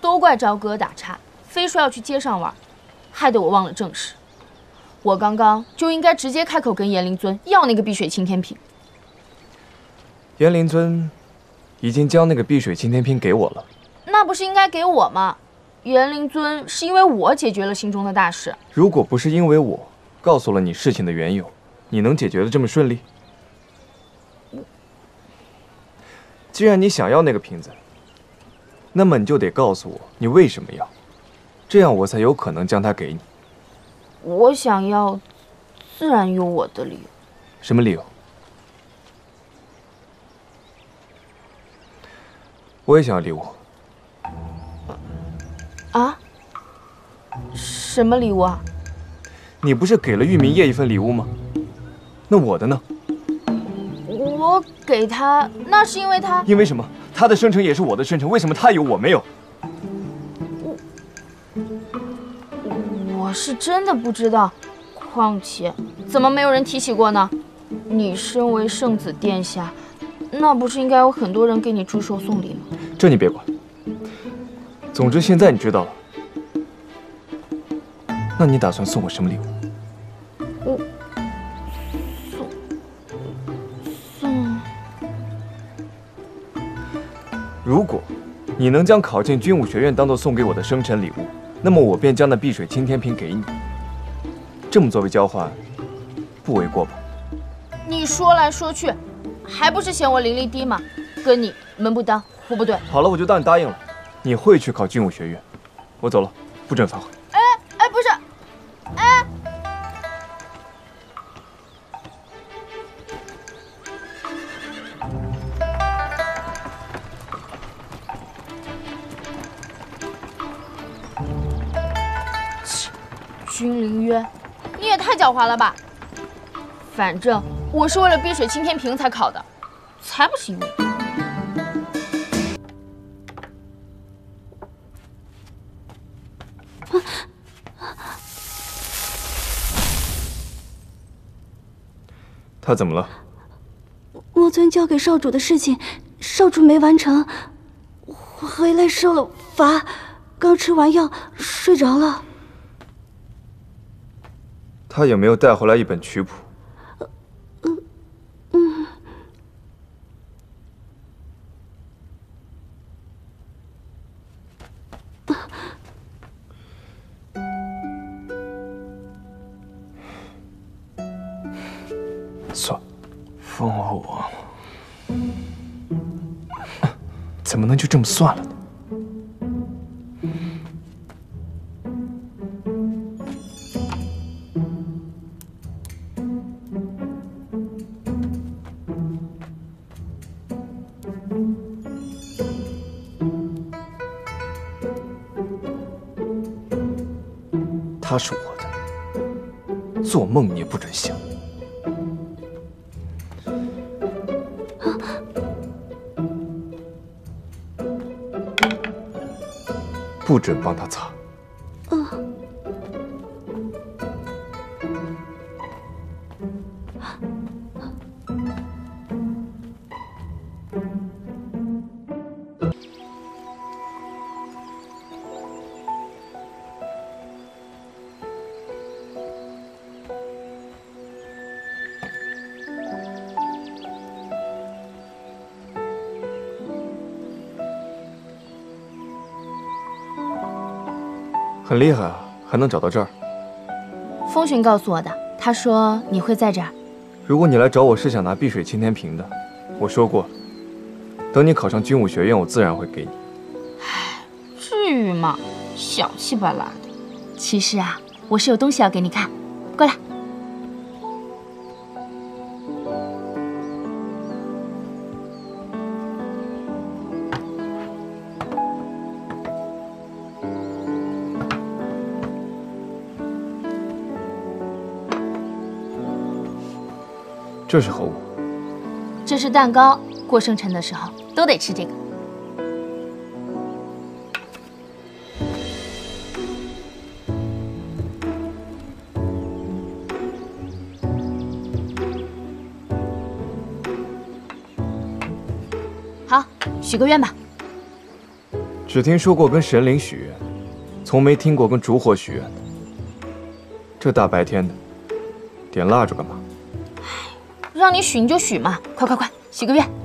都怪朝哥打岔，非说要去街上玩，害得我忘了正事。我刚刚就应该直接开口跟严灵尊要那个碧水青天瓶。 严灵尊已经将那个碧水青天瓶给我了。 那不是应该给我吗？严灵尊是因为我解决了心中的大事。 如果不是因为我告诉了你事情的缘由，你能解决得这么顺利？既然你想要那个瓶子，那么你就得告诉我你为什么要，这样我才有可能将它给你。 我想要，自然有我的理由。 什么理由？我也想要礼物。 啊？什么礼物啊？ 你不是给了玉明叶一份礼物吗？那我的呢？ 我给他，那是因为他…… 因为什么？他的生辰也是我的生辰，为什么他有我没有？ 我是真的不知道，况且怎么没有人提起过呢？你身为圣子殿下，那不是应该有很多人给你祝寿送礼吗？ 这你别管。总之现在你知道了，那你打算送我什么礼物？ 我送…… 如果你能将考进军武学院当做送给我的生辰礼物，那么我便将那碧水青天瓶给你。这么作为交换，不为过吧？你说来说去，还不是嫌我灵力低吗？跟你门不当户不对。 好了，我就当你答应了。你会去考军武学院，我走了，不准反悔。 哎，不是，哎。君临渊，你也太狡猾了吧！反正我是为了碧水青天瓶才考的，才不是因为你。 他怎么了？ 我尊交给少主的事情，少主没完成，我回来受了罚，刚吃完药睡着了。 他有没有带回来一本曲谱？算，风后王怎么能就这么算了呢？他是我的，做梦你也不准想。不准帮他擦。很厉害啊，还能找到这儿。 风寻告诉我的，他说你会在这儿。 如果你来找我是想拿碧水青天瓶的，我说过，等你考上军武学院，我自然会给你。 唉，至于吗？小气巴拉的。其实啊，我是有东西要给你看，过来。 这是何物？ 这是蛋糕，过生辰的时候都得吃这个。好，许个愿吧。 只听说过跟神灵许愿，从没听过跟烛火许愿的。这大白天的，点蜡烛干嘛？ 让你许你就许嘛，快快快，许个愿。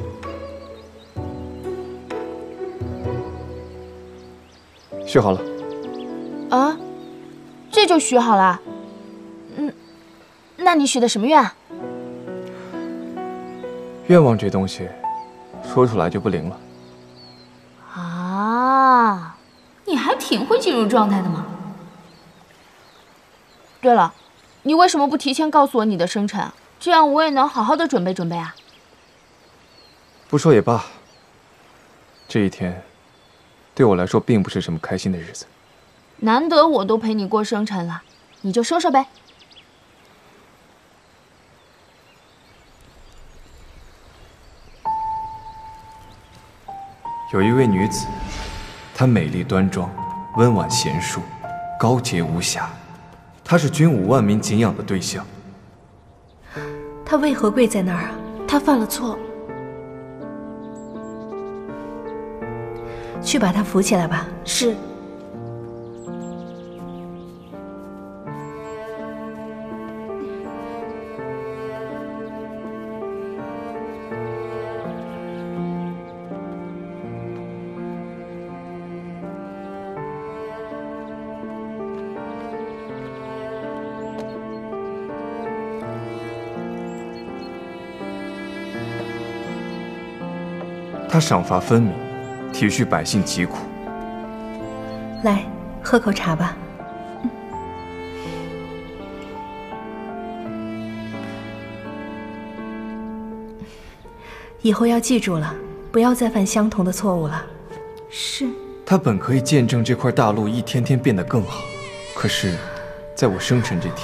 许好了。 啊，这就许好了？那你许的什么愿啊？ 愿望这东西，说出来就不灵了。 啊，你还挺会进入状态的嘛。对了，你为什么不提前告诉我你的生辰？这样我也能好好的准备准备啊。 不说也罢。这一天，对我来说并不是什么开心的日子。 难得我都陪你过生辰了，你就说说呗。 有一位女子，她美丽端庄，温婉贤淑，高洁无瑕，她是军武万民敬仰的对象。 她为何跪在那儿啊？ 她犯了错， 去把她扶起来吧。 是。 他赏罚分明，体恤百姓疾苦。 来，喝口茶吧。以后要记住了，不要再犯相同的错误了。 是。 他本可以见证这块大陆一天天变得更好，可是，在我生辰这天，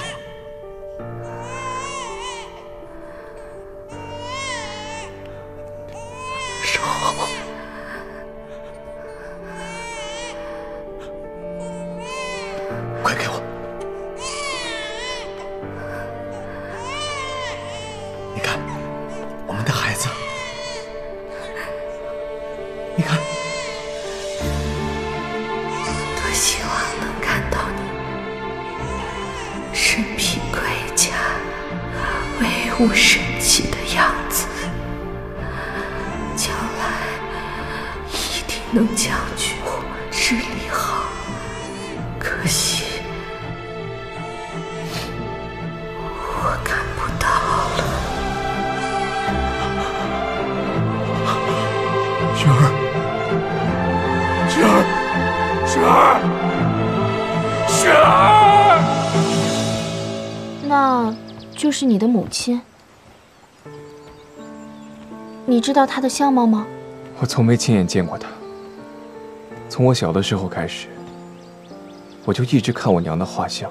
快给我！你看，我们的孩子，你看， 多希望能看到你身披盔甲、威武神气的样子，将来一定能将军务治理好。可惜我看不到了。 雪儿，雪儿，雪儿，雪儿， 那就是你的母亲。你知道她的相貌吗？ 我从没亲眼见过她。从我小的时候开始，我就一直看我娘的画像，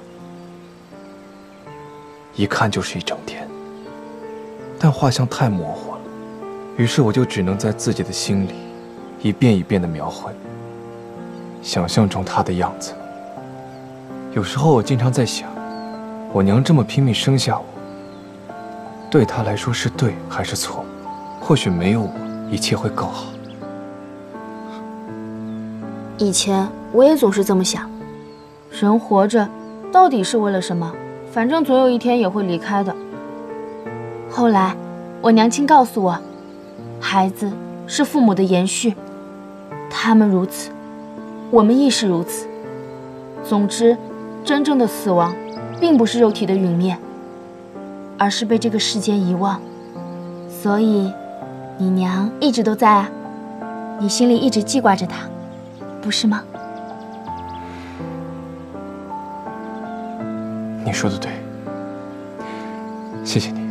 一看就是一整天。但画像太模糊了，于是我就只能在自己的心里一遍一遍地描绘，想象中她的样子。有时候我经常在想，我娘这么拼命生下我，对她来说是对还是错？或许没有我，一切会更好。 以前我也总是这么想，人活着到底是为了什么？反正总有一天也会离开的。后来我娘亲告诉我，孩子是父母的延续，他们如此，我们亦是如此。总之，真正的死亡并不是肉体的陨灭，而是被这个世间遗忘。所以你娘一直都在啊，你心里一直记挂着她，不是吗？ 你说的对，谢谢你。